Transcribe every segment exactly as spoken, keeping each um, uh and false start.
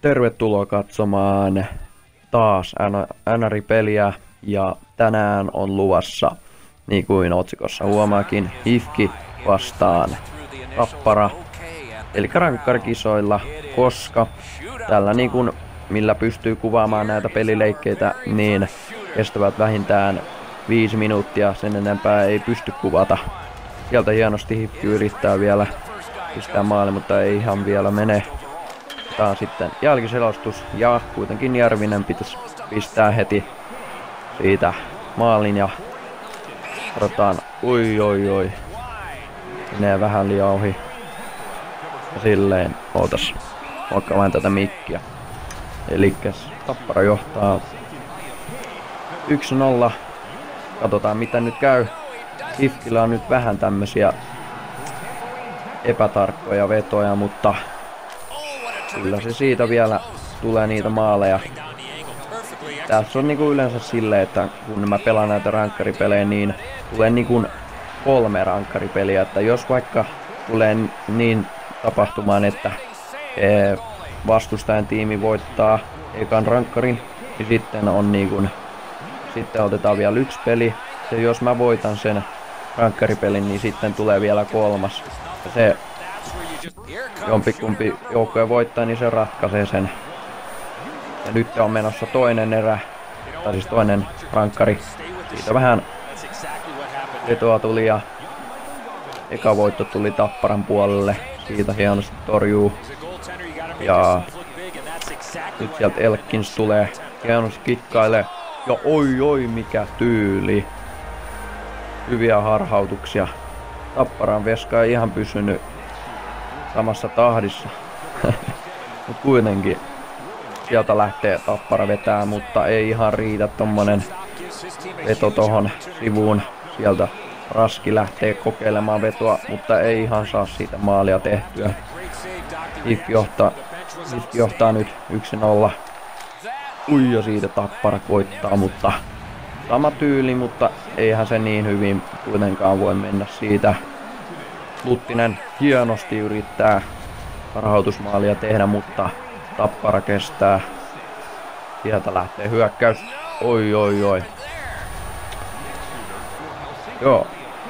Tervetuloa katsomaan taas N R-peliä ja tänään on luvassa, niin kuin otsikossa huomaakin, H I F K vastaan Tappara, eli rankkarikisoilla, koska tällä niin kuin, millä pystyy kuvaamaan näitä pelileikkeitä, niin kestävät vähintään viisi minuuttia, sen enempää ei pysty kuvata. Sieltä hienosti H I F K yrittää vielä pistää maali, mutta ei ihan vielä mene. Tää on sitten jälkiselostus ja kuitenkin Järvinen pitäisi pistää heti siitä maalin ja katsotaan, oi oi oi, menee vähän liian ohi ja silleen, ootas, vaikka vain tätä mikkiä. Elikkäs Tappara johtaa yksi nolla, katsotaan mitä nyt käy. H I F K:llä on nyt vähän tämmösiä epätarkkoja vetoja, mutta kyllä se siitä vielä tulee niitä maaleja. Tässä on niinku yleensä silleen, että kun mä pelaan näitä rankkaripelejä, niin tulee niinku kolme rankkaripeliä. Että jos vaikka tulee niin tapahtumaan, että vastustajan tiimi voittaa ekan rankkarin, niin sitten on niinku, sitten otetaan vielä yksi peli. Ja jos mä voitan sen rankkaripelin, niin sitten tulee vielä kolmas. Ja se jompikumpi joukkue voittaa, niin se ratkaisee sen. Ja nyt on menossa toinen erä, tai siis toinen rankkari. Siitä vähän vetoa tuli ja eka voitto tuli Tapparan puolelle. Siitä hienosti torjuu. Ja nyt sieltä Elkins tulee, hienosti kikkailee. Ja oi oi mikä tyyli. Hyviä harhautuksia. Tapparan veska ei ihan pysynyt samassa tahdissa. Mut kuitenkin sieltä lähtee Tappara vetää, mutta ei ihan riitä tommonen veto tohon sivuun. Sieltä Raski lähtee kokeilemaan vetoa, mutta ei ihan saa siitä maalia tehtyä. H I F K johtaa, H I F K johtaa nyt yksi nolla. Ui, ja siitä Tappara koittaa, mutta sama tyyli, mutta eihän se niin hyvin kuitenkaan voi mennä siitä. Luttinen hienosti yrittää harhautusmaalia tehdä, mutta Tappara kestää. Sieltä lähtee hyökkäys. Oi oi oi. Joo.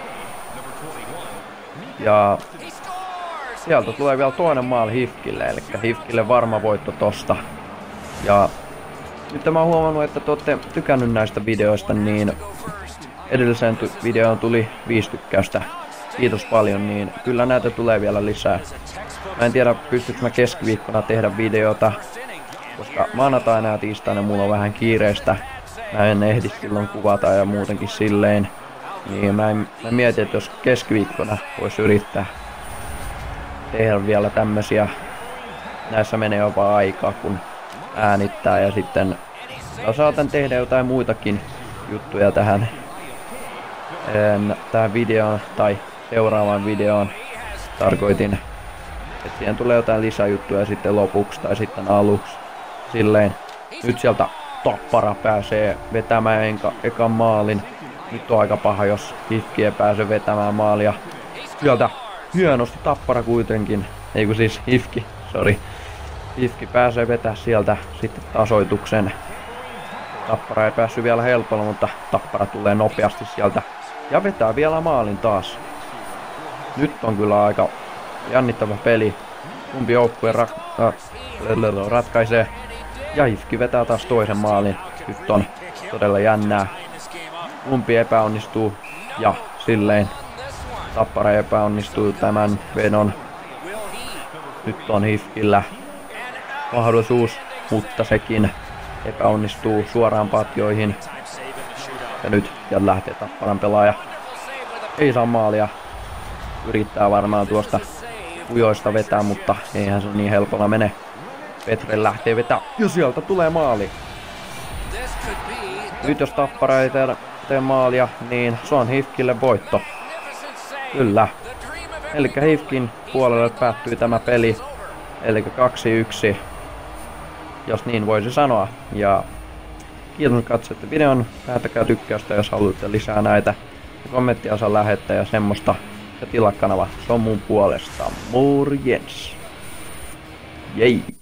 Ja sieltä tulee vielä toinen maali H I F K:lle, eli H I F K:lle varma voitto tosta. Ja nyt mä oon huomannut, että te ootte tykännyt näistä videoista, niin edelliseen videoon tuli viisi tykkäystä. Kiitos paljon, niin kyllä näitä tulee vielä lisää. Mä en tiedä, pystytkö mä keskiviikkona tehdä videota, koska maanantaina ja tiistaina mulla on vähän kiireistä. Mä en ehdi silloin kuvata ja muutenkin silleen. Niin mä, en, mä mietin, että jos keskiviikkona vois yrittää tehdä vielä tämmösiä. Näissä menee jopa aikaa, kun äänittää ja sitten saatan tehdä jotain muitakin juttuja tähän, en, tähän videoon tai seuraavaan videoon. Tarkoitin, että siihen tulee jotain lisäjuttuja sitten lopuksi tai sitten aluksi. Silleen, nyt sieltä Tappara pääsee vetämään enka, ekan maalin. Nyt on aika paha, jos H I F K ei pääse vetämään maalia. Sieltä hienosti Tappara kuitenkin, ei kun siis H I F K, sori. H I F K pääsee vetää sieltä sitten tasoituksen. Tappara ei päässyt vielä helpolla, mutta Tappara tulee nopeasti sieltä ja vetää vielä maalin taas. Nyt on kyllä aika jännittävä peli. Kumpi joukkue ra- ra- ratkaisee. Ja H I F K vetää taas toisen maalin. Nyt on todella jännää. Kumpi epäonnistuu ja silleen Tappara epäonnistuu tämän vedon. Nyt on H I F K:llä mahdollisuus, mutta sekin epäonnistuu suoraan patjoihin. Ja nyt sieltä lähtee Tapparan pelaaja. Ei saa maalia. Yrittää varmaan tuosta ujoista vetää, mutta eihän se niin helpolla mene. Petre lähtee vetää ja sieltä tulee maali. Nyt jos Tappara ei tee, tee maalia, niin se on H I F K:lle voitto. Kyllä. Eli H I F K:n puolelle päättyy tämä peli. Eli kaksi yksi. Jos niin voisi sanoa. Ja kiitos katsoitte videon. Lähettäkää tykkäystä, jos haluatte lisää näitä. Kommenttia saa lähettää ja semmoista. Ja tilaa kanava. Se on mun puolesta. Morjens. Jei.